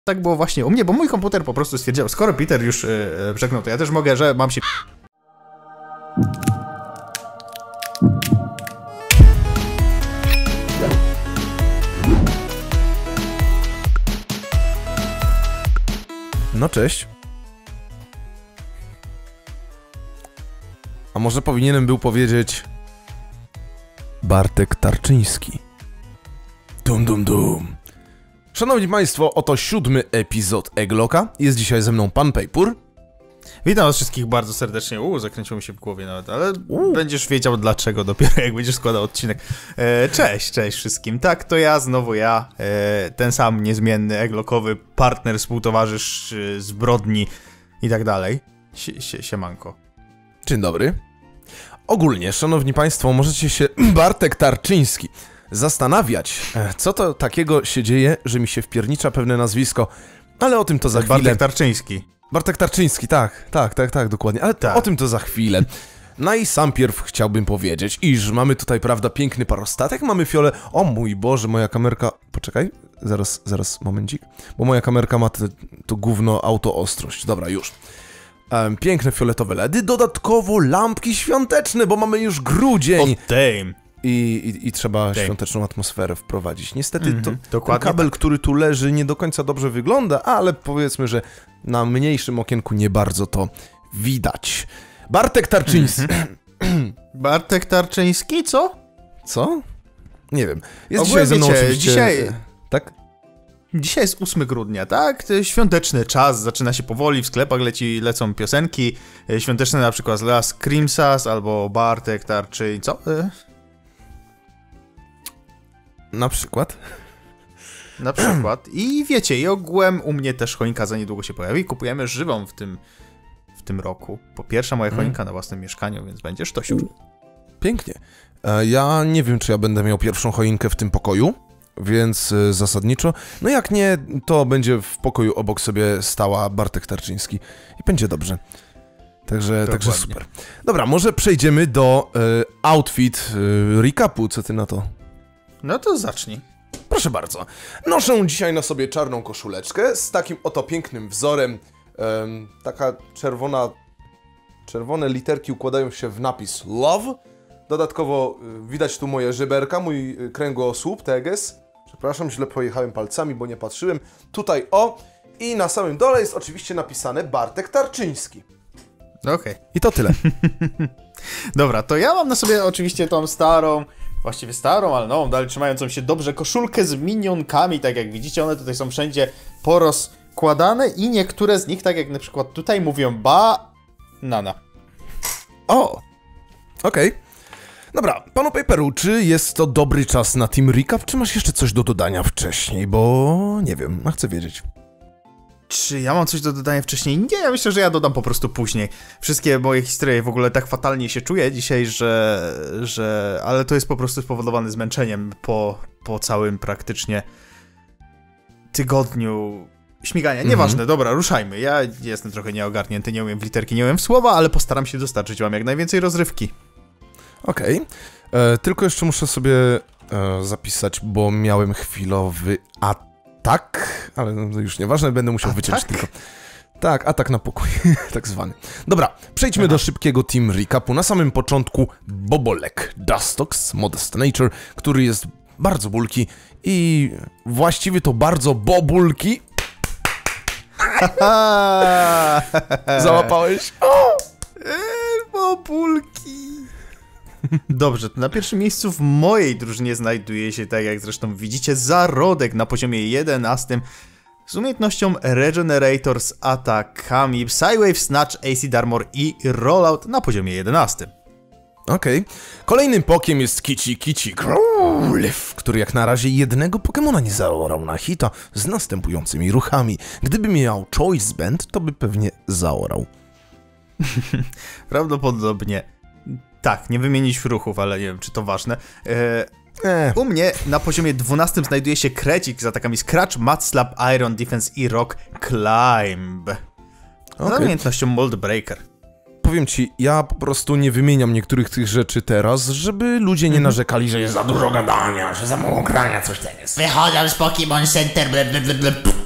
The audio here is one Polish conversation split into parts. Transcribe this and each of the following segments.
Tak było właśnie u mnie, bo mój komputer po prostu stwierdził, skoro Peter już brzeknął, to ja też mogę, że mam się... No cześć. A może powinienem był powiedzieć... Bartek Tarczyński. Dum dum dum. Szanowni Państwo, oto 7. epizod Egglocka. Jest dzisiaj ze mną Pan Pejpur. Witam was wszystkich bardzo serdecznie. Zakręciło mi się w głowie nawet, ale będziesz wiedział dlaczego dopiero, jak będziesz składał odcinek. Cześć wszystkim. Tak, to ja, znowu ja, ten sam niezmienny Egglockowy partner, współtowarzysz zbrodni i tak dalej. Siemanko. Dzień dobry. Ogólnie, szanowni Państwo, możecie się Bartek Tarczyński zastanawiać, co to takiego się dzieje, że mi się wpiernicza pewne nazwisko, ale o tym to za chwilę. Bartek Tarczyński. Bartek Tarczyński, tak, dokładnie, ale tak. O tym to za chwilę. No i sam pierw chciałbym powiedzieć, iż mamy tutaj, prawda, piękny parostatek, mamy fiole... O mój Boże, moja kamerka... Poczekaj, zaraz, momencik, bo moja kamerka ma to gówno autoostrość, dobra, już. Piękne fioletowe LEDy, dodatkowo lampki świąteczne, bo mamy już grudzień. I trzeba świąteczną atmosferę wprowadzić. Niestety ten kabel, który tu leży, nie do końca dobrze wygląda, ale powiedzmy, że na mniejszym okienku nie bardzo to widać. Bartek Tarczyński. Bartek Tarczyński, co? Co? Nie wiem. Jest dzisiaj ze mną oczywiście... Tak? Dzisiaj jest 8 grudnia, tak? To jest świąteczny czas, zaczyna się powoli, w sklepach lecą piosenki świąteczne, na przykład Las Crimsas albo Bartek Tarczyński. Co? Na przykład? Na przykład. I wiecie, i ogółem u mnie też choinka za niedługo się pojawi. Kupujemy żywą w tym roku. Po pierwsza moja choinka na własnym mieszkaniu, więc będzie sztosiur. Pięknie. Ja nie wiem, czy ja będę miał pierwszą choinkę w tym pokoju, więc zasadniczo. No jak nie, to będzie w pokoju obok sobie stała Bartek Tarczyński. I będzie dobrze. Także super. Dobra, może przejdziemy do outfit recapu. Co ty na to? No to zacznij. Proszę bardzo. Noszę dzisiaj na sobie czarną koszuleczkę z takim oto pięknym wzorem. Taka czerwone literki układają się w napis Love. Dodatkowo widać tu moje żeberka, mój kręgosłup, teges. Przepraszam, źle pojechałem palcami, bo nie patrzyłem. Tutaj i na samym dole jest oczywiście napisane Bartek Tarczyński. Okej. I to tyle. Dobra, to ja mam na sobie oczywiście tą starą, właściwie starą, ale nową, dalej trzymającą się dobrze koszulkę z minionkami, tak jak widzicie, one tutaj są wszędzie porozkładane i niektóre z nich, tak jak na przykład tutaj mówią banana. Okej. Dobra, panu Pejperu, czy jest to dobry czas na team recap, czy masz jeszcze coś do dodania wcześniej, bo nie wiem, chcę wiedzieć. Czy ja mam coś do dodania wcześniej? Nie, ja myślę, że ja dodam po prostu później. Wszystkie moje historie w ogóle tak fatalnie się czuję dzisiaj, że... Ale to jest po prostu spowodowane zmęczeniem po całym praktycznie tygodniu śmigania. Nieważne, dobra, ruszajmy. Ja jestem trochę nieogarnięty, nie umiem w literki, nie umiem w słowa, ale postaram się dostarczyć wam jak najwięcej rozrywki. Okej. Tylko jeszcze muszę sobie zapisać, bo miałem chwilowy atak, ale już nieważne, będę musiał wyciąć tylko. Tak, atak na pokój, tak zwany. Dobra, przejdźmy do szybkiego team recapu. Na samym początku Bobolek, Dustox, Modest Nature, który jest bardzo bulki i właściwie to bardzo bobulki. Załapałeś? Bobulki. Dobrze, to na pierwszym miejscu w mojej drużynie znajduje się, tak jak zresztą widzicie, Zarodek na poziomie 11 z umiejętnością Regenerator z atakami Psywave, Snatch, Acid Armor i Rollout na poziomie 11. Okej. Kolejnym pokiem jest Kici Growlithe, który jak na razie jednego Pokemona nie zaorał na hita z następującymi ruchami. Gdyby miał Choice Band, to by pewnie zaorał. Prawdopodobnie. Tak, nie wymienić ruchów, ale nie wiem, czy to ważne. U mnie na poziomie 12 znajduje się Krecik z atakami Scratch, Mud Slap, Iron Defense i Rock Climb. Z umiejętnością Mold Breaker. Powiem ci, ja po prostu nie wymieniam niektórych tych rzeczy teraz, żeby ludzie nie narzekali, że jest za dużo gadania, że za mało grania, coś tam jest. Wychodzę z Pokémon Center, blablabla.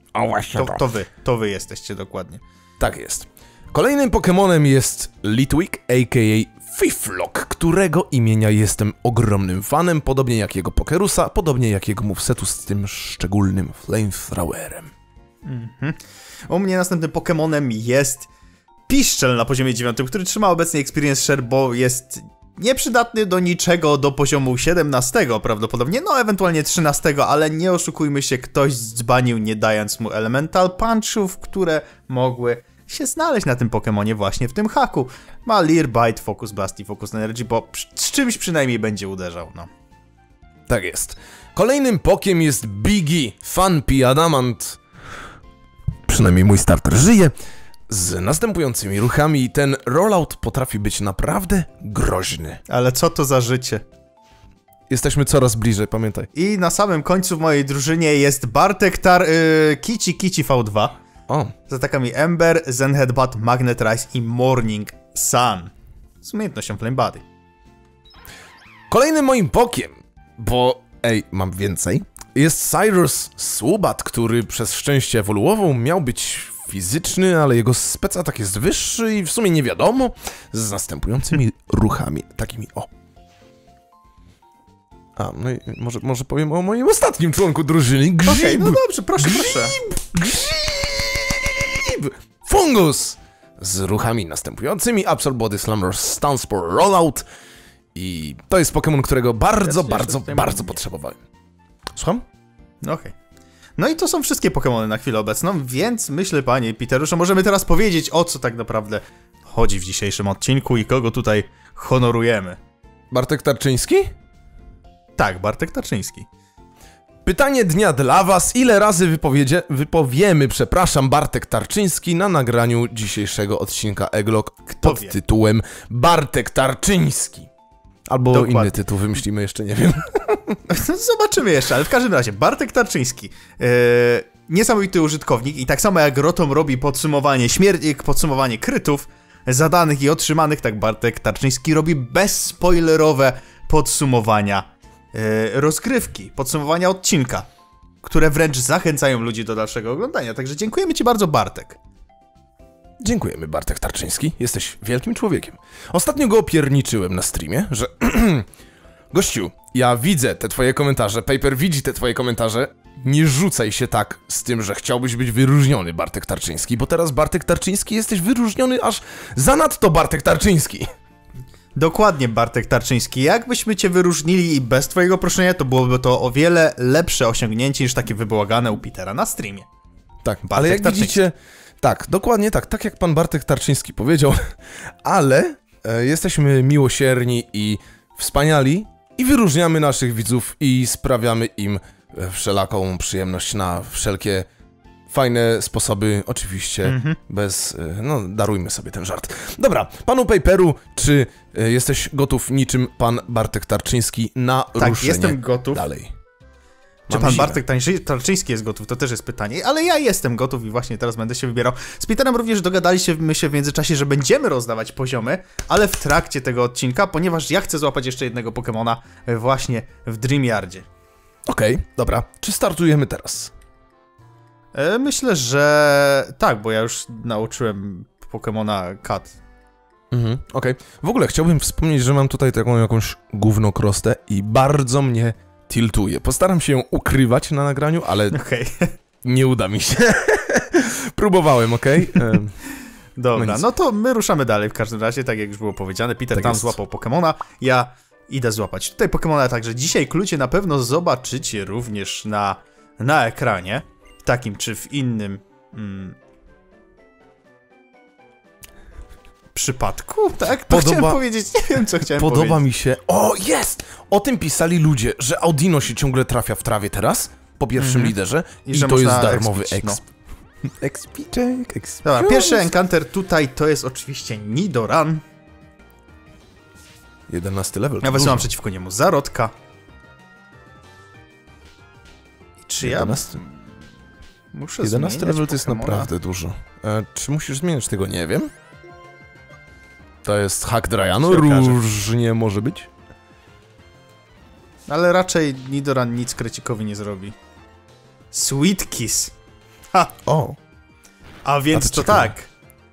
O właśnie To wy jesteście dokładnie. Tak jest. Kolejnym Pokemonem jest Litwick, a.k.a. Fiflock, którego imienia jestem ogromnym fanem, podobnie jak jego Pokerusa, podobnie jak jego movesetu z tym szczególnym Flamethrowerem. U mnie następnym Pokemonem jest Piszczel na poziomie 9, który trzyma obecnie Experience Share, bo jest nieprzydatny do niczego do poziomu 17 prawdopodobnie, no ewentualnie 13, ale nie oszukujmy się, ktoś zdzbanił nie dając mu Elemental Punchów, które mogły się znaleźć na tym Pokemonie właśnie w tym haku. Ma Leer, Bite, Focus Blast i Focus Energy, bo z czymś przynajmniej będzie uderzał, no. Tak jest. Kolejnym Pokiem jest Biggie, Funpy Adamant. Przynajmniej mój starter żyje. Z następującymi ruchami ten rollout potrafi być naprawdę groźny. Ale co to za życie? Jesteśmy coraz bliżej, pamiętaj. I na samym końcu w mojej drużynie jest Bartek Kici V2. O. Z atakami Ember, Zen Headbutt, Magnet Rise i Morning Sun. Z umiejętnością Flame Body. Kolejnym moim Pokiem, bo mam więcej, jest Cyrus Swoobat, który przez szczęście ewoluował, miał być fizyczny, ale jego specatak jest wyższy i w sumie nie wiadomo, z następującymi ruchami, takimi o. No i może powiem o moim ostatnim członku drużyny, Grzyb. Okej, no dobrze, proszę. Grzyb! Fungus! Z ruchami następującymi, Absorb Body Slumber, Stance for Rollout i to jest Pokémon, którego bardzo potrzebowałem. Słucham? Okej. No i to są wszystkie Pokémony na chwilę obecną, więc myślę, panie Peteru, że możemy teraz powiedzieć, o co tak naprawdę chodzi w dzisiejszym odcinku i kogo tutaj honorujemy. Bartek Tarczyński? Tak, Bartek Tarczyński. Pytanie dnia dla was. Ile razy wypowiemy, Bartek Tarczyński na nagraniu dzisiejszego odcinka Eglog pod tytułem Bartek Tarczyński? Albo dokładnie. Inny tytuł wymyślimy, jeszcze nie wiem. Zobaczymy jeszcze, ale w każdym razie Bartek Tarczyński, niesamowity użytkownik i tak samo jak Rotom robi podsumowanie krytów zadanych i otrzymanych, tak Bartek Tarczyński robi bezspoilerowe podsumowania rozgrywki, podsumowania odcinka, które wręcz zachęcają ludzi do dalszego oglądania, także dziękujemy ci bardzo, Bartek. Dziękujemy, Bartek Tarczyński, jesteś wielkim człowiekiem. Ostatnio go opierniczyłem na streamie, że gościu, ja widzę te twoje komentarze, Paper widzi te twoje komentarze, nie rzucaj się tak z tym, że chciałbyś być wyróżniony, Bartek Tarczyński, bo teraz Bartek Tarczyński jesteś wyróżniony aż zanadto, Bartek Tarczyński. Dokładnie, Bartek Tarczyński. Jakbyśmy cię wyróżnili i bez twojego proszenia, to byłoby to o wiele lepsze osiągnięcie niż takie wybłagane u Petera na streamie. Tak, Bartek ale jak Tarczyński. Widzicie, tak, dokładnie tak jak pan Bartek Tarczyński powiedział, ale jesteśmy miłosierni i wspaniali i wyróżniamy naszych widzów i sprawiamy im wszelaką przyjemność na wszelkie fajne sposoby, oczywiście, bez... No, darujmy sobie ten żart. Dobra, panu Paperu, czy jesteś gotów niczym pan Bartek Tarczyński na ruszenie? Tak, jestem gotów. Dalej. Czy pan Bartek Tarczyński jest gotów? To też jest pytanie, ale ja jestem gotów i właśnie teraz będę się wybierał. Z Peterem również dogadaliśmy się w międzyczasie, że będziemy rozdawać poziomy, ale w trakcie tego odcinka, ponieważ ja chcę złapać jeszcze jednego Pokemona właśnie w Dreamyardzie. Okej, dobra. Czy startujemy teraz? Myślę, że tak, bo ja już nauczyłem Pokemona Kat. Okej. W ogóle chciałbym wspomnieć, że mam tutaj taką jakąś gównokrostę i bardzo mnie tiltuje. Postaram się ją ukrywać na nagraniu, ale nie uda mi się. Próbowałem, Dobra, no to my ruszamy dalej w każdym razie, tak jak już było powiedziane. Peter tak tam złapał Pokemona, ja idę złapać tutaj Pokemona, także dzisiaj klucie na pewno zobaczycie również na ekranie. W takim czy w innym przypadku, tak? To chciałem powiedzieć, nie wiem co chciałem powiedzieć. Podoba mi się... O, jest! O tym pisali ludzie, że Audino się ciągle trafia w trawie teraz, po pierwszym liderze, i to jest darmowy exp. Expiczek. Dobra, pierwszy encounter tutaj to jest oczywiście Nidoran. 11 level. Ja wysyłam przeciwko niemu Zarodka. I czy 11? Muszę 11 level to jest naprawdę dużo. Czy musisz zmieniać tego? Nie wiem. To jest hack Dryanu, różnie może być. Ale raczej Nidoran nic Krecikowi nie zrobi. Sweet Kiss. Ha! O! A więc to ciekawe. tak.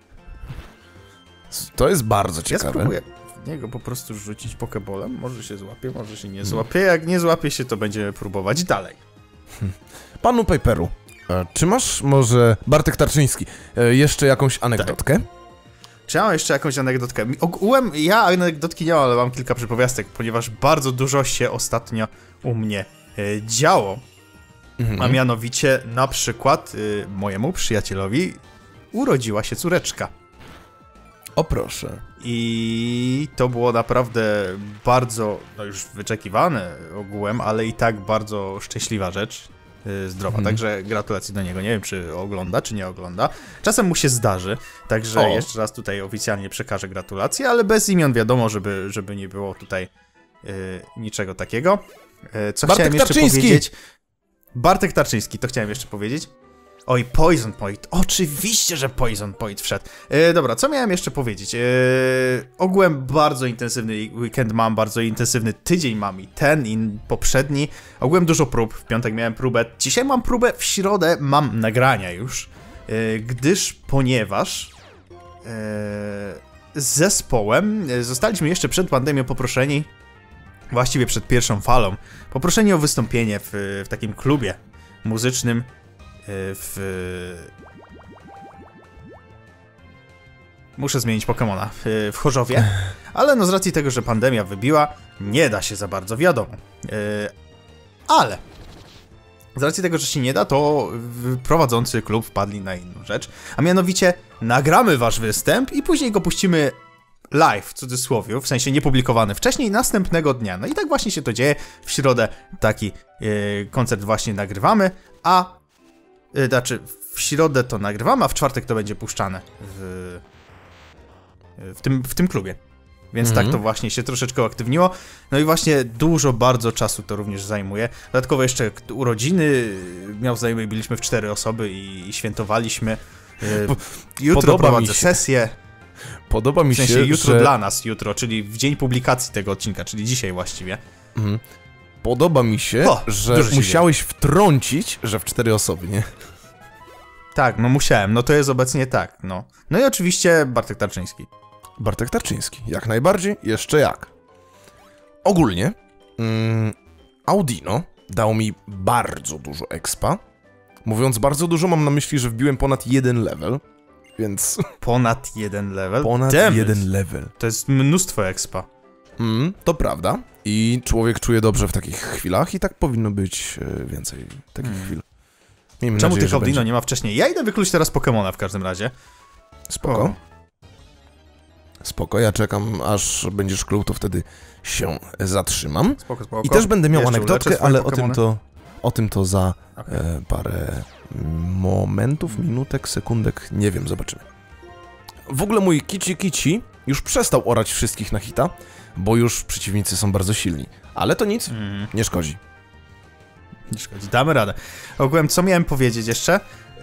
To jest bardzo Ja ciekawe. spróbuję w niego po prostu rzucić pokebolem. Może się złapie, może się nie złapie. Jak nie złapie się, to będziemy próbować dalej. Panu Paperu, czy masz może... Bartek Tarczyński, jeszcze jakąś anegdotkę? Czy ja mam jeszcze jakąś anegdotkę? Ogółem ja anegdotki nie mam, ale mam kilka przypowiastek, ponieważ bardzo dużo się ostatnio u mnie działo. A mianowicie na przykład mojemu przyjacielowi urodziła się córeczka. O proszę. I to było naprawdę bardzo, no już wyczekiwane ogółem, ale i tak bardzo szczęśliwa rzecz, zdrowa, także gratulacje do niego. Nie wiem, czy ogląda, czy nie ogląda. Czasem mu się zdarzy, także jeszcze raz tutaj oficjalnie przekażę gratulacje, ale bez imion wiadomo, żeby nie było tutaj niczego takiego. Co Bartek chciałem jeszcze Tarczyński. powiedzieć? Bartek Tarczyński, to chciałem jeszcze powiedzieć. Oj, Poison Point. Oczywiście, że Poison Point wszedł. Dobra, co miałem jeszcze powiedzieć? Ogółem bardzo intensywny weekend mam, bardzo intensywny tydzień mam i ten, i poprzedni. Ogółem dużo prób. W piątek miałem próbę. Dzisiaj mam próbę, w środę mam nagrania już. Ponieważ z zespołem zostaliśmy jeszcze przed pandemią poproszeni, właściwie przed pierwszą falą, poproszeni o wystąpienie w takim klubie muzycznym muszę zmienić Pokemona w Chorzowie, ale no z racji tego, że pandemia wybiła, nie da się za bardzo, wiadomo. Ale z racji tego, że się nie da, to prowadzący klub wpadli na inną rzecz, a mianowicie nagramy wasz występ i później go puścimy live, w cudzysłowie, w sensie niepublikowany wcześniej, następnego dnia. No i tak właśnie się to dzieje. W środę taki koncert właśnie nagrywamy, znaczy w środę to nagrywamy, a w czwartek to będzie puszczane w tym klubie. Więc tak to właśnie się troszeczkę uaktywniło. No i właśnie dużo, bardzo czasu to również zajmuje. Dodatkowo jeszcze urodziny miał znajomych, byliśmy w 4 osoby i świętowaliśmy. Jutro prowadzę sesję. Podoba mi się, w sensie jutro że... dla nas, jutro, czyli w dzień publikacji tego odcinka, czyli dzisiaj właściwie. Podoba mi się, że musiałeś wtrącić, że w 4 osoby, nie? Tak, no musiałem, no to jest obecnie tak, no. No i oczywiście Bartek Tarczyński. Bartek Tarczyński, jak najbardziej, jeszcze jak. Ogólnie, Audino dał mi bardzo dużo expa. Mówiąc bardzo dużo, mam na myśli, że wbiłem ponad 1 level, więc... Ponad 1 level? Ponad 1 level. To jest mnóstwo expa. To prawda. I człowiek czuje dobrze w takich chwilach i tak powinno być więcej takich chwil. Miejmy Czemu nadzieję, tych Audino nie ma wcześniej? Ja idę wykluć teraz Pokemona w każdym razie. Spoko. Spoko, ja czekam, aż będziesz kluł, to wtedy się zatrzymam. Spoko. I też będę miał Jeszcze anegdotkę, ale Pokemony. o tym to za parę momentów, minutek, sekundek, nie wiem, zobaczymy. W ogóle mój Kici już przestał orać wszystkich na hita, bo już przeciwnicy są bardzo silni. Ale to nic, nie szkodzi. Nie szkodzi, damy radę. Ogółem, co miałem powiedzieć jeszcze?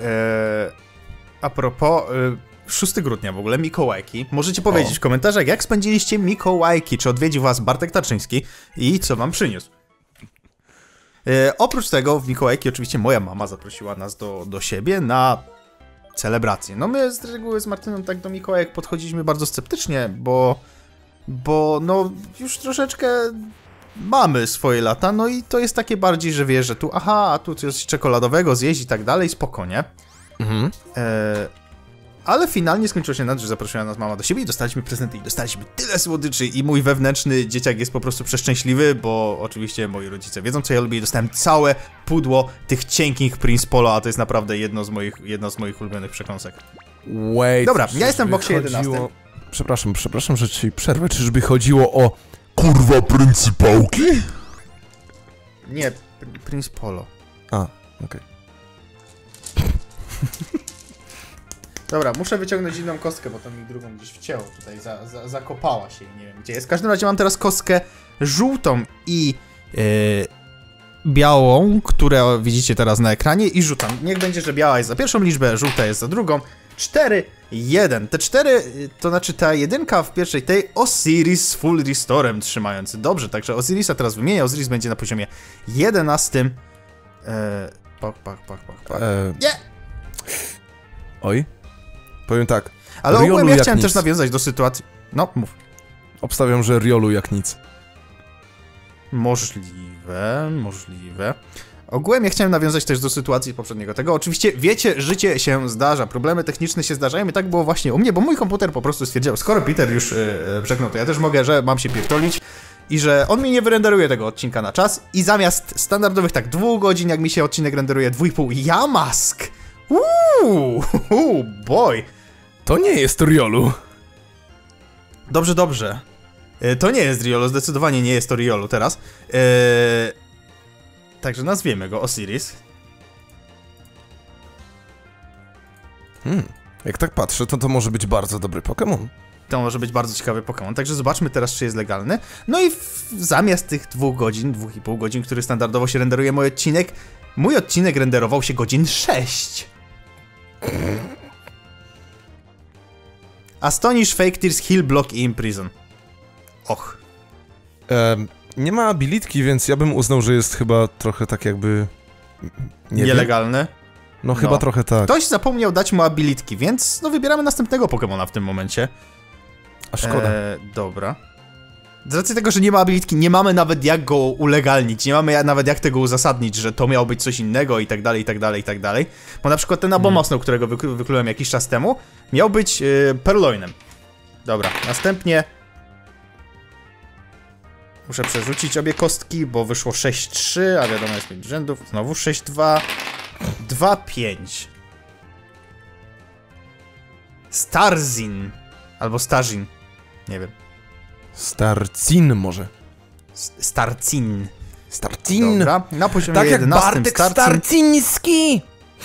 A propos... 6 grudnia w ogóle, Mikołajki. Możecie powiedzieć w komentarzach, jak spędziliście Mikołajki, czy odwiedził was Bartek Tarczyński i co wam przyniósł. Oprócz tego w Mikołajki oczywiście moja mama zaprosiła nas do siebie na celebrację. No my z reguły z Martyną tak do Mikołajek podchodziliśmy bardzo sceptycznie, bo no już troszeczkę mamy swoje lata, no i to jest takie bardziej, że wiesz, że tu a tu coś czekoladowego zjeść i tak dalej, spokojnie. Ale finalnie skończyło się na to, że zaprosiła nas mama do siebie i dostaliśmy prezenty i dostaliśmy tyle słodyczy i mój wewnętrzny dzieciak jest po prostu przeszczęśliwy, bo oczywiście moi rodzice wiedzą, co ja lubię i dostałem całe pudło tych cienkich Prince Polo, a to jest naprawdę jedno z moich ulubionych przekąsek. Wait, dobra, ja jestem w boksie 11. Przepraszam, że ci przerwę, czyżby chodziło o... Kurwa pryncypałki? Nie, Prince Polo. Okej. Dobra, muszę wyciągnąć inną kostkę, bo to mi drugą gdzieś wcięło tutaj, zakopała się, nie wiem gdzie jest. W każdym razie mam teraz kostkę żółtą i białą, które widzicie teraz na ekranie i rzucam. Niech będzie, że biała jest za pierwszą liczbę, żółta jest za drugą. 4, 1. Te 4, to znaczy ta jedynka w pierwszej tej Osiris z full restorem trzymający. Dobrze, także Osirisa teraz wymienię. Osiris będzie na poziomie 11. Nie! Oj. Powiem tak. Ale Riolu ogólnie ja jak chciałem nic. też nawiązać do sytuacji... No, mów. Obstawiam, że Riolu jak nic. Możliwe. Ogółem ja chciałem nawiązać też do sytuacji poprzedniego tego. Oczywiście, wiecie, życie się zdarza, problemy techniczne się zdarzają i tak było właśnie u mnie, bo mój komputer po prostu stwierdził, skoro Peter już brzeknął, to ja też mogę, że mam się pierdolić i że on mi nie wyrenderuje tego odcinka na czas i zamiast standardowych tak 2 godzin, jak mi się odcinek renderuje 2,5, Yamask! Boy! To nie jest Riolu. Dobrze. To nie jest Riolu, zdecydowanie nie jest to Riolu teraz. Także nazwiemy go Osiris. Jak tak patrzę, to może być bardzo dobry Pokémon. To może być bardzo ciekawy Pokémon, także zobaczmy teraz, czy jest legalny. No i zamiast tych 2 godzin, 2,5 godzin, który standardowo się renderuje mój odcinek renderował się godzin 6. Astonish, Fake Tears, Heal, Block i Imprison. Och. Nie ma abilitki, więc ja bym uznał, że jest chyba trochę tak jakby... Nielegalny. No chyba trochę tak. Ktoś zapomniał dać mu abilitki, więc no wybieramy następnego Pokemona w tym momencie. A szkoda. Dobra. Z racji tego, że nie ma abilitki, nie mamy nawet jak go ulegalnić, nie mamy nawet jak tego uzasadnić, że to miało być coś innego i tak dalej, i tak dalej, i tak dalej. Bo na przykład ten Abomasnow, którego wyklułem jakiś czas temu, miał być Purloinem. Dobra, następnie... Muszę przerzucić obie kostki, bo wyszło 6-3, a wiadomo jest 5 rzędów. Znowu 6-2, 2-5. Starzin. Albo Starzin. Nie wiem. Starcin może. Starcin. Starcin. Dobra, na poziomie tak 11 jak Bartek Starciński.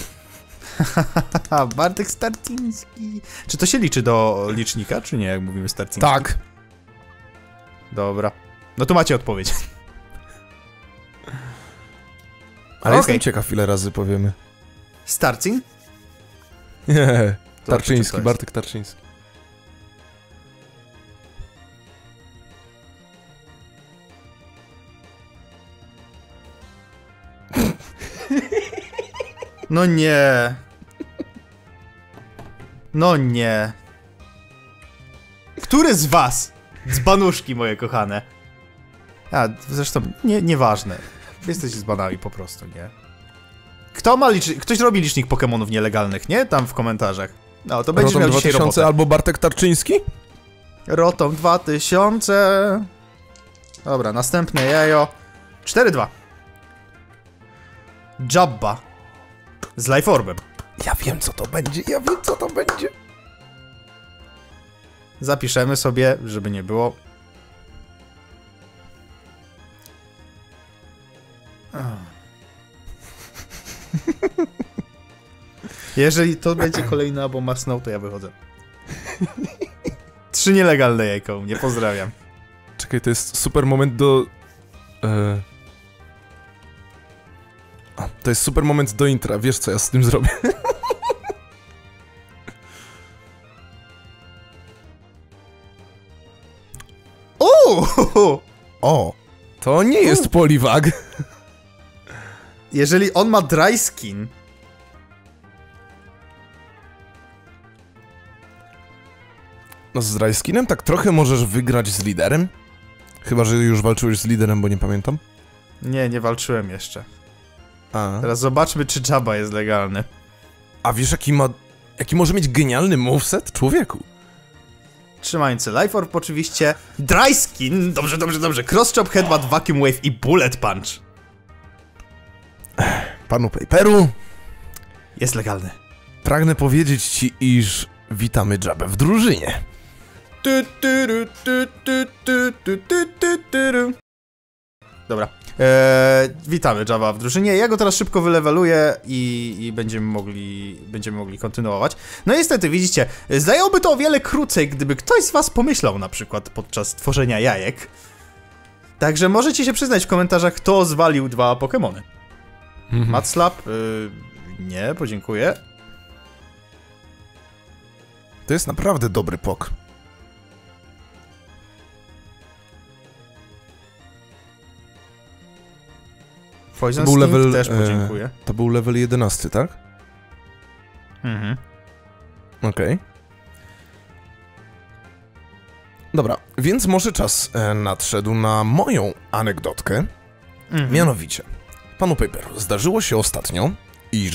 Bartek Starciński. Czy to się liczy do licznika, czy nie, jak mówimy Starciński? Tak. Dobra. No to macie odpowiedź. Ale jestem ciekaw, ile razy powiemy. Starcin? Nie. Tarczyński, Bartek Tarczyński. No nie. No nie. Który z was? Dzbanuszki moje kochane. A, zresztą, nieważne. Jesteście dzbanami po prostu, nie? Kto ma Ktoś robi licznik Pokemonów nielegalnych, nie? Tam w komentarzach. No, to będzie miał dzisiaj robotę. albo Bartek Tarczyński? Rotom 2000. Dobra, następne jajo. 4-2. Jabba. Z Life Orbem. Ja wiem, co to będzie, Zapiszemy sobie, żeby nie było. Jeżeli to będzie kolejny Abomasnow, to ja wychodzę. 3 nielegalne jajko u mnie, pozdrawiam. Czekaj, to jest super moment do... to jest super moment do intra, wiesz co ja z tym zrobię? O! To nie jest Poliwag. Jeżeli on ma dry skin... No z dry skinem tak trochę możesz wygrać z liderem. Chyba, że już walczyłeś z liderem, bo nie pamiętam. Nie walczyłem jeszcze. A. Teraz zobaczmy, czy Jabba jest legalny. A wiesz, jaki może mieć genialny moveset? Człowieku. Trzymający Life Orb oczywiście. Dry skin! Dobrze. Cross Chop, Headbutt, Vacuum Wave i Bullet Punch. Panu Paperu. Jest legalny. Pragnę powiedzieć ci, iż witamy Jabbę w drużynie. Dobra. Witamy Jabba w drużynie. Ja go teraz szybko wyleweluję i będziemy mogli kontynuować. No niestety, widzicie, zajęłoby to o wiele krócej, gdyby ktoś z was pomyślał na przykład podczas tworzenia jajek. Także możecie się przyznać w komentarzach, kto zwalił 2 Pokemony. Matslap? Nie, podziękuję. To jest naprawdę dobry pok. Poison Sting też podziękuję. To był level 11, tak? Mhm. Okej. Dobra, więc może czas nadszedł na moją anegdotkę. Mianowicie, panu Paper, zdarzyło się ostatnio, iż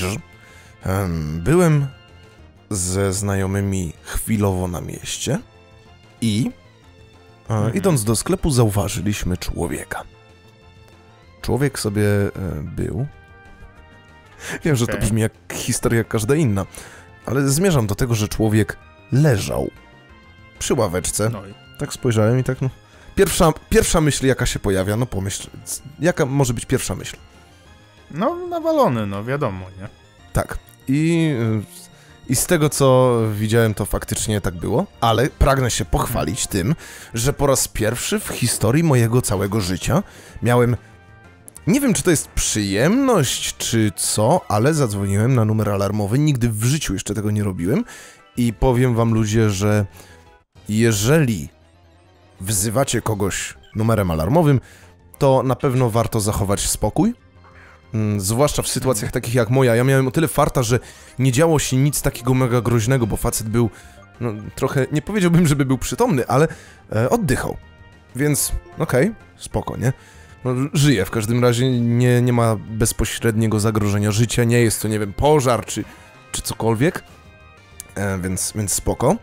byłem ze znajomymi chwilowo na mieście i idąc do sklepu zauważyliśmy człowieka. Człowiek sobie był. Wiem, że to brzmi jak historia każda inna, ale zmierzam do tego, że człowiek leżał przy ławeczce. No i... Tak spojrzałem i tak, no... Pierwsza myśl, jaka się pojawia, no pomyśl, jaka może być pierwsza myśl? No, nawalony, no wiadomo, nie? Tak. I z tego, co widziałem, to faktycznie tak było, ale pragnę się pochwalić tym, że po raz pierwszy w historii mojego całego życia miałem... Nie wiem, czy to jest przyjemność, czy co, ale zadzwoniłem na numer alarmowy, nigdy w życiu jeszcze tego nie robiłem i powiem wam, ludzie, że jeżeli wzywacie kogoś numerem alarmowym, to na pewno warto zachować spokój, zwłaszcza w sytuacjach takich jak moja. Ja miałem o tyle farta, że nie działo się nic takiego mega groźnego, bo facet był, no trochę, nie powiedziałbym, żeby był przytomny, ale oddychał, więc okej, spoko, nie? No, żyje w każdym razie, nie ma bezpośredniego zagrożenia życia, nie jest to, nie wiem, pożar czy cokolwiek, więc spoko.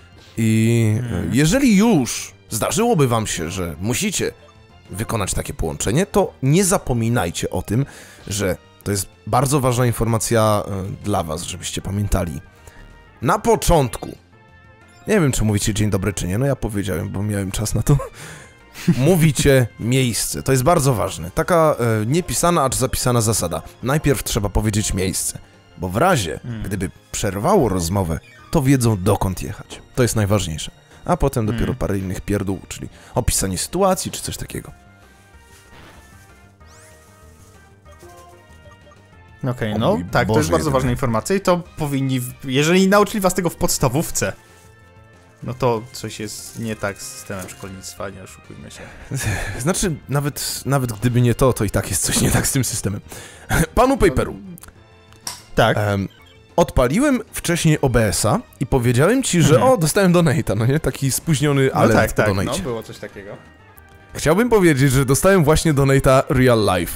I jeżeli już zdarzyłoby wam się, że musicie wykonać takie połączenie, to nie zapominajcie o tym, że to jest bardzo ważna informacja dla was, żebyście pamiętali. Na początku, nie wiem, czy mówicie dzień dobry, czy nie, no ja powiedziałem, bo miałem czas na to. Mówicie miejsce, to jest bardzo ważne. Taka niepisana, acz zapisana zasada. Najpierw trzeba powiedzieć miejsce, bo w razie, gdyby przerwało rozmowę, to wiedzą, dokąd jechać. To jest najważniejsze. A potem dopiero parę innych pierdół, czyli opisanie sytuacji, czy coś takiego. Okej, no tak, to jest bardzo ważna informacja i to powinni, jeżeli nauczyli was tego w podstawówce, no to coś jest nie tak z systemem szkolnictwa, nie oszukujmy się. Znaczy, nawet gdyby nie to i tak jest coś nie tak z tym systemem. Panu Paperu. Tak. Odpaliłem wcześniej OBS-a i powiedziałem ci, że dostałem donate'a, no nie? Taki spóźniony alert po donate'cie. No było coś takiego. Chciałbym powiedzieć, że dostałem właśnie donate'a Real Life.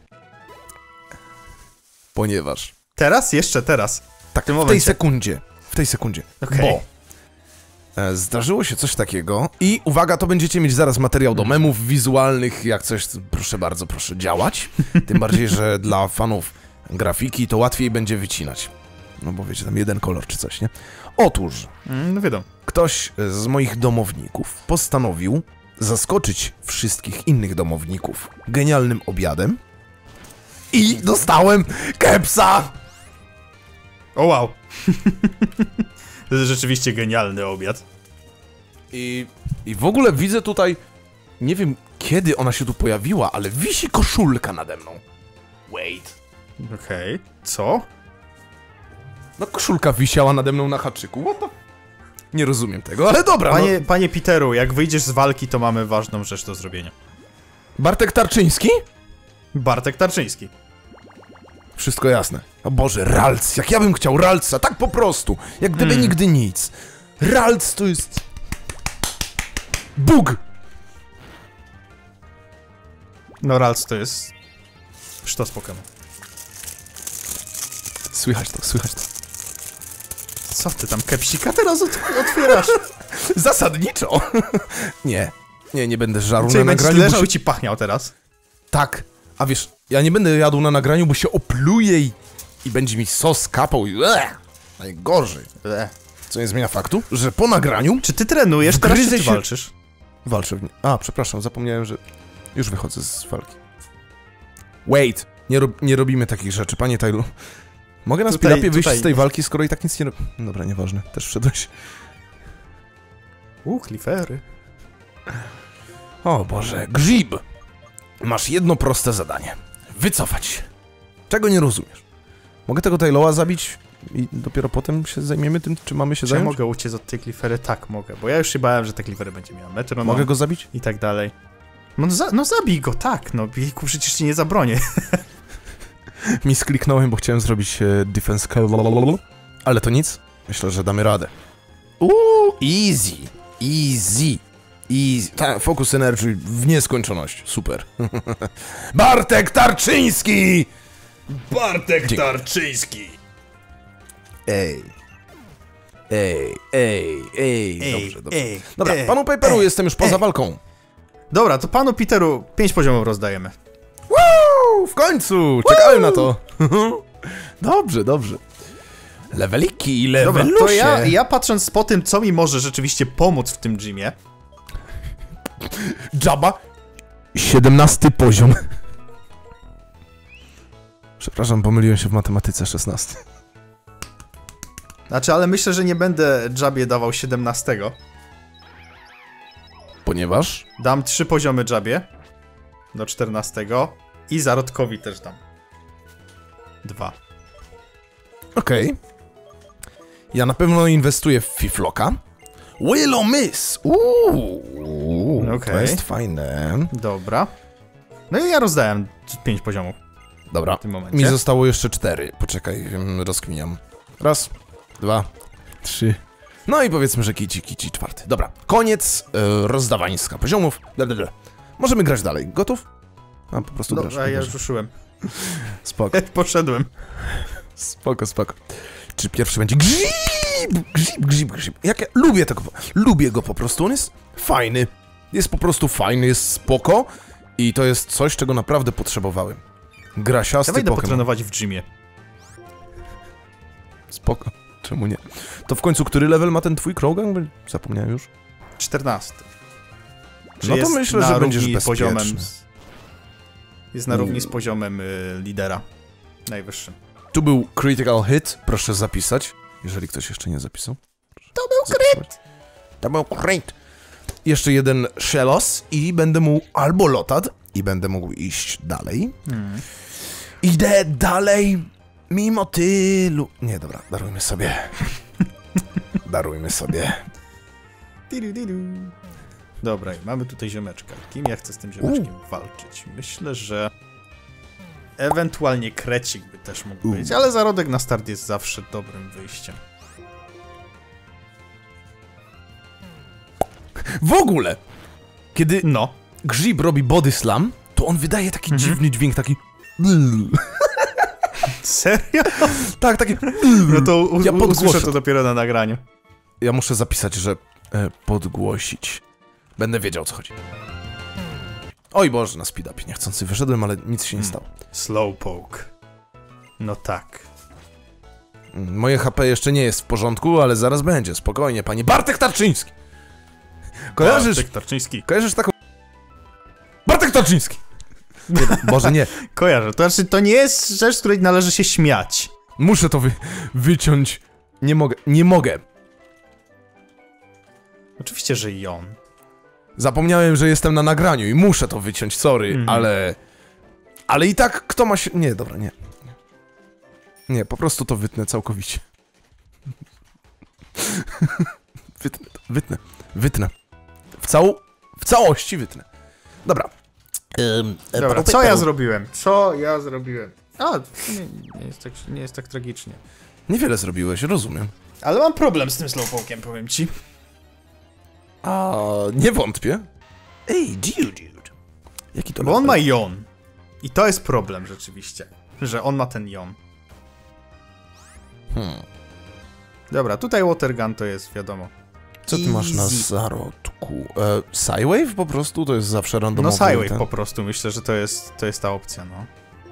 Ponieważ... Teraz? Jeszcze teraz? Tak, w tej sekundzie. Okay. Bo zdarzyło się coś takiego i uwaga, to będziecie mieć zaraz materiał do memów wizualnych, jak coś, proszę bardzo, proszę działać. Tym bardziej, że dla fanów grafiki to łatwiej będzie wycinać. No bo wiecie, tam jeden kolor czy coś, nie? Otóż, no wiadomo, ktoś z moich domowników postanowił zaskoczyć wszystkich innych domowników genialnym obiadem i dostałem kepsa! O wow! To jest rzeczywiście genialny obiad. I w ogóle widzę tutaj, nie wiem kiedy ona się tu pojawiła, ale wisi koszulka nade mną. Wait. Okej. Co? No koszulka wisiała nade mną na haczyku, what the... Nie rozumiem tego, ale dobra, Panie Peteru, jak wyjdziesz z walki, to mamy ważną rzecz do zrobienia. Bartek Tarczyński? Bartek Tarczyński. Wszystko jasne. O Boże, Ralc, jak ja bym chciał Ralca, tak po prostu, jak gdyby nigdy nic. Ralc to jest... Bóg! No Ralc to jest... Sztos Pokémon. Słychać to. Co ty tam, kepsika teraz otwierasz? Zasadniczo. Nie będę żarł Czyli na nagraniu, leżał i ci pachniał teraz? Tak, a wiesz, ja nie będę jadł na nagraniu, bo się opluję i będzie mi sos kapał i... Najgorzej. Co nie zmienia faktu, że po nagraniu... Czy ty trenujesz teraz, czy ty walczysz? Walczę w nie. A, przepraszam, zapomniałem, że... Już wychodzę z walki. Wait, nie robimy takich rzeczy, panie Tylu. Mogę na speedupie wyjść z tej walki, skoro i tak nic nie robię. Dobra, nieważne, też wszedłeś. Klifery. O Boże, Grzyb! Masz jedno proste zadanie. Wycofać się. Czego nie rozumiesz? Mogę tego Tyloa zabić i dopiero potem się zajmiemy tym, czy mamy się zająć? Czy mogę uciec od tej klifery? Tak, mogę, bo ja już się bałem, że te klifery będzie miała metronom. Mogę go zabić? I tak dalej. No zabij go, tak, no jejku, przecież ci nie zabronię. Mi skliknąłem, bo chciałem zrobić defense, ale to nic. Myślę, że damy radę. Easy. Easy. Easy. Tak, focus energy w nieskończoność. Super. Bartek Tarczyński! Bartek Tarczyński! Ej. Dobrze, dobrze. Dobra, panu Paperu jestem już poza walką. Dobra, to panu Peteru 5 poziomów rozdajemy. Woo! W końcu! Czekałem na to. Dobrze, dobrze. Leveliki, levelusie. Dobra, to ja patrząc po tym, co mi może rzeczywiście pomóc w tym gymie. Jabba. 17 poziom. Przepraszam, pomyliłem się w matematyce, 16. Znaczy, ale myślę, że nie będę Jabie dawał 17. Ponieważ? Dam 3 poziomy Jabie do 14 i zarodkowi też dam 2. Okej. Ja na pewno inwestuję w Fifloka. Willow Miss! To jest fajne. Dobra. No i ja rozdałem 5 poziomów. Dobra, w tym momencie. mi zostało jeszcze 4. Poczekaj, rozkminiam. 1, 2, 3. No i powiedzmy, że kici, 4. Dobra, koniec rozdawańska poziomów. Blablabla. Możemy grać dalej. Gotów? A, po prostu grasz. Dobra, ja już ruszyłem. Spoko. Poszedłem. Spoko. Czy pierwszy będzie grzyb. Jak ja lubię go po prostu. On jest fajny. Jest po prostu fajny, jest spoko. I to jest coś, czego naprawdę potrzebowałem. Grasiasty Ja wejdę Pokémon. potrenować w gymie. Spoko. Czemu nie? To w końcu który level ma ten twój Krogan? Zapomniałem już. 14. No to myślę, że będziesz bezpieczny. Jest na równi z poziomem lidera. Najwyższym. Tu był Critical Hit. Proszę zapisać. Jeżeli ktoś jeszcze nie zapisał. To był crit! To był crit. Jeszcze jeden Shellos i będę mógł albo Lotad i będę mógł iść dalej. Idę dalej mimo tylu... Nie, dobra, darujmy sobie. Darujmy sobie. Dobra, i mamy tutaj ziomeczka. Kim ja chcę z tym ziomeczkiem walczyć? Myślę, że ewentualnie krecik by też mógł być, ale zarodek na start jest zawsze dobrym wyjściem. W ogóle, kiedy grzyb robi body slam, to on wydaje taki dziwny dźwięk, taki... Serio? Tak, taki... No to ja usłyszę to dopiero na nagraniu. Ja muszę zapisać, że podgłosić. Będę wiedział, o co chodzi. Oj Boże, na speed-upie niechcący wyszedłem, ale nic się nie stało. Slowpoke. No tak. Moje HP jeszcze nie jest w porządku, ale zaraz będzie, spokojnie, panie Bartek Tarczyński! Kojarzysz? Bartek Tarczyński. Kojarzysz taką... Bartek Tarczyński! Nie, Boże, nie. Kojarzę. To znaczy, to nie jest rzecz, z której należy się śmiać. Muszę to wyciąć. Nie mogę. Oczywiście, że i on. Zapomniałem, że jestem na nagraniu i muszę to wyciąć, sorry, ale... Ale i tak, kto ma się... Nie, dobra, nie. Nie, po prostu to wytnę całkowicie. Wytnę. W całości wytnę. Dobra. Dobra, co ja zrobiłem? A, nie jest tak tragicznie. Niewiele zrobiłeś, rozumiem. Ale mam problem z tym slowpoke'iem, powiem ci. A nie wątpię. Ej, dude. Jaki to Bo on ma jon. I to jest problem rzeczywiście, że on ma ten jon. Dobra, tutaj Watergun to jest wiadomo. Co ty masz na zarodku? Psywave po prostu? To jest zawsze randomowy. No Psywave po prostu, myślę, że to jest ta opcja, no.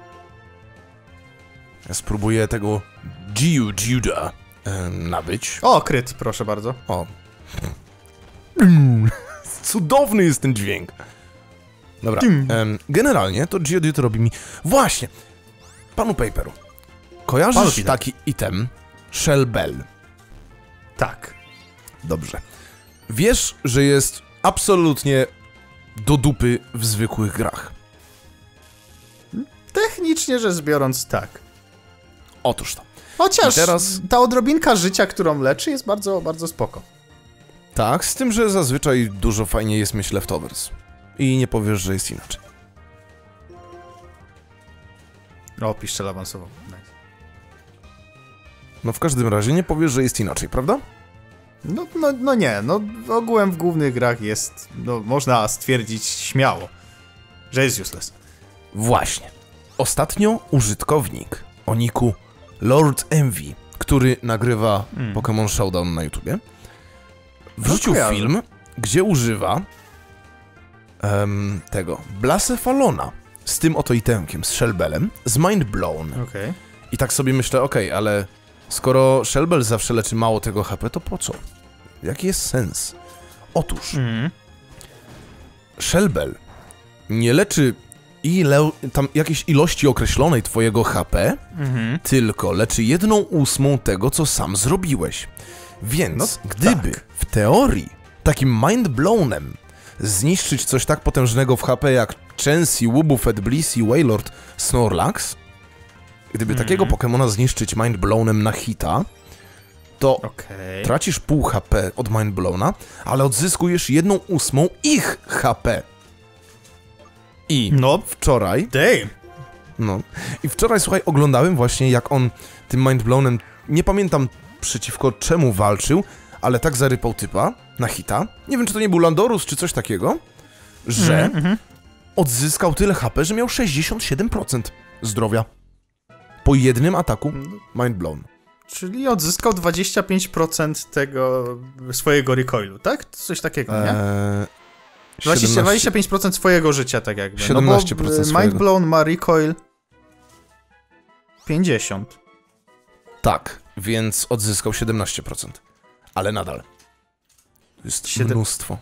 Ja spróbuję tego Geoduda nabyć. O, kryt, proszę bardzo. O. Cudowny jest ten dźwięk. Dobra, generalnie to Geodude robi mi... Właśnie! Panu Paperu, kojarzysz taki item Shell Bell? Tak. Dobrze. Wiesz, że jest absolutnie do dupy w zwykłych grach. Technicznie rzecz biorąc, tak. Otóż to. Chociaż teraz... ta odrobinka życia, którą leczy, jest bardzo, bardzo spoko. Tak, z tym, że zazwyczaj dużo fajniej jest mieć leftovers. I nie powiesz, że jest inaczej. O, piszczel awansował. Nice. No w każdym razie nie powiesz, że jest inaczej, prawda? No nie, no ogółem w głównych grach jest, no można stwierdzić śmiało, że jest useless. Właśnie. Ostatnio użytkownik o niku Lord Envy, który nagrywa Pokémon Showdown na YouTubie, wrzucił film, gdzie używa tego Blacephalona z tym oto itemkiem, z Shelbellem, z Mind Blown. Okay. I tak sobie myślę, okej, ale skoro Shelbell zawsze leczy mało tego HP, to po co? Jaki jest sens? Otóż Shelbell nie leczy tam jakiejś ilości określonej twojego HP, tylko leczy 1/8 tego, co sam zrobiłeś. Więc gdyby w teorii takim mindblownem zniszczyć coś tak potężnego w HP jak Chansey, Wobbuffet, Blissey, Wailord, Snorlax, gdyby takiego Pokemona zniszczyć mindblownem na hita, to tracisz pół HP od mindblowna, ale odzyskujesz 1/8 ich HP. I wczoraj... I wczoraj, słuchaj, oglądałem właśnie, jak on tym mindblownem, nie pamiętam przeciwko czemu walczył, ale tak zarypał typa na hita. Nie wiem, czy to nie był Landorus, czy coś takiego, że odzyskał tyle HP, że miał 67% zdrowia. Po jednym ataku mindblown. Czyli odzyskał 25% tego swojego recoilu, tak? Coś takiego, nie? 25% swojego życia, tak jakby. 17% no Mindblown ma recoil 50. Tak, więc odzyskał 17%. Ale nadal. To jest mnóstwo.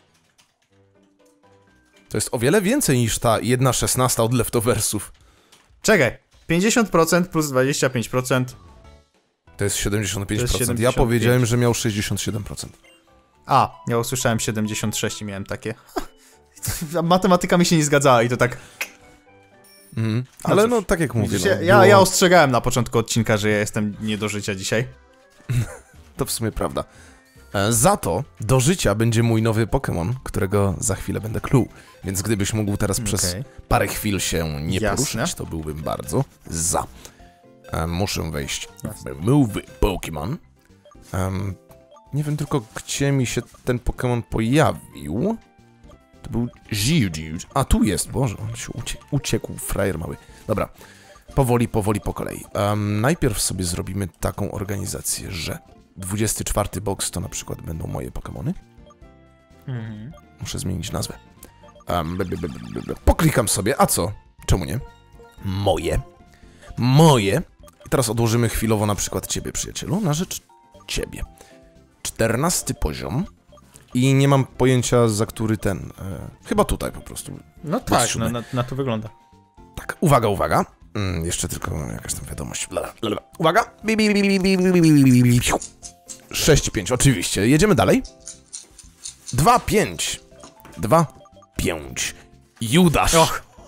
To jest o wiele więcej niż ta 1/16 od leftoversów. Czekaj, 50% plus 25%. To jest 75%. Ja powiedziałem, że miał 67%. A, ja usłyszałem 76 i miałem takie... Matematyka mi się nie zgadzała i to tak... Ale no, tak jak mówię... Widzisz, ja ostrzegałem na początku odcinka, że ja jestem nie do życia dzisiaj. To w sumie prawda. Za to do życia będzie mój nowy Pokémon, którego za chwilę będę clue. Więc gdybyś mógł teraz przez parę chwil się nie poruszać, to byłbym bardzo za. Muszę wejść w Move Pokémon. Nie wiem tylko, gdzie mi się ten Pokémon pojawił. To był Geodude. A, tu jest, Boże, on się uciekł, frajer mały. Dobra, powoli po kolei. Najpierw sobie zrobimy taką organizację, że 24 box to na przykład będą moje Pokémony. Muszę zmienić nazwę. Poklikam sobie, a co? Czemu nie? Moje. I teraz odłożymy chwilowo na przykład ciebie, przyjacielu, na rzecz ciebie. 14 poziom. I nie mam pojęcia, za który ten... chyba tutaj po prostu. No tak, na to wygląda. Tak, uwaga. Jeszcze tylko jakaś tam wiadomość. Uwaga! 6-5, oczywiście. Jedziemy dalej. 2-5. 2-5. Judasz.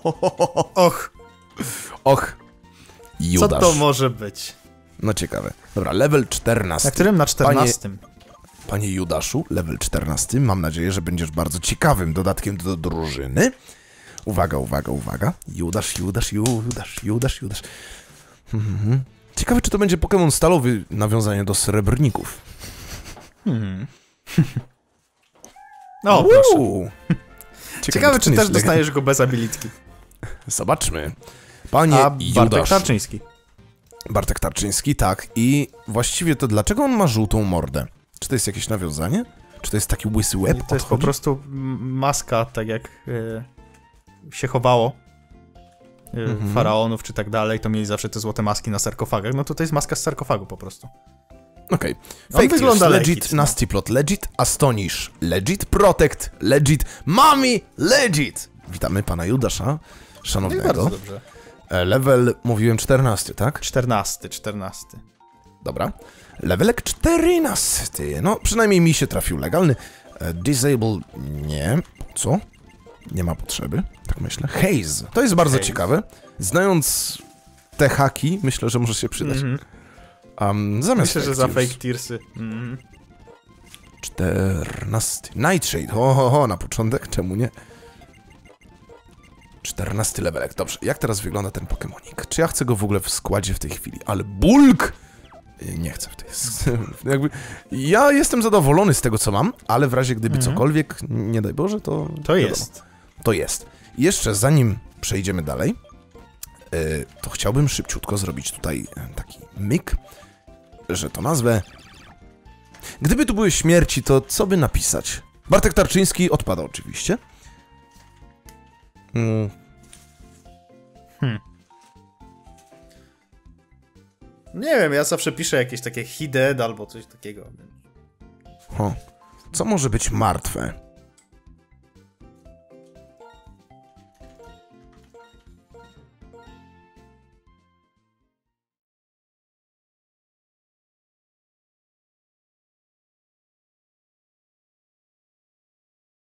Och. Judasz. Co to może być? No ciekawe. Dobra, level 14. Na którym? Na 14. Panie Judaszu, level 14. Mam nadzieję, że będziesz bardzo ciekawym dodatkiem do drużyny. Uwaga. Judasz. Ciekawe, czy to będzie Pokémon stalowy, nawiązanie do srebrników. No, proszę. Ciekawe, czy też dostajesz go bez abilitki. Zobaczmy. Panie Judasz. Bartek Tarczyński, tak. I właściwie to dlaczego on ma żółtą mordę? Czy to jest jakieś nawiązanie? Czy to jest taki łysy łeb? To jest po prostu maska, tak jak się chowało faraonów czy tak dalej, to mieli zawsze te złote maski na sarkofagach. No to jest maska z sarkofagu po prostu. Okej. Fake wygląda legit, nasty plot, legit, astonish, legit, protect, legit, mommy, legit. Witamy pana Judasza, szanownego. No i bardzo dobrze. Level, mówiłem 14, tak? 14. Dobra. Levelek 14. No, przynajmniej mi się trafił legalny. Disable, nie. Co? Nie ma potrzeby, tak myślę. Haze. To jest bardzo ciekawe. Znając te haki, myślę, że może się przydać. Zamiast myślę, że za fake tearsy. 14. Nightshade. Na początek, czemu nie? 14 levelek. Dobrze, jak teraz wygląda ten Pokemonik? Czy ja chcę go w ogóle w składzie w tej chwili? Ale bulk! Nie chcę w tej... Jakby, ja jestem zadowolony z tego, co mam, ale w razie gdyby cokolwiek, nie daj Boże, to... To jest. To jest. Jeszcze zanim przejdziemy dalej, to chciałbym szybciutko zrobić tutaj taki myk, że to nazwę... Gdyby tu były śmierci, to co by napisać? Bartek Tarczyński odpada oczywiście. Nie wiem, ja zawsze piszę jakieś takie he dead albo coś takiego. Co może być martwe?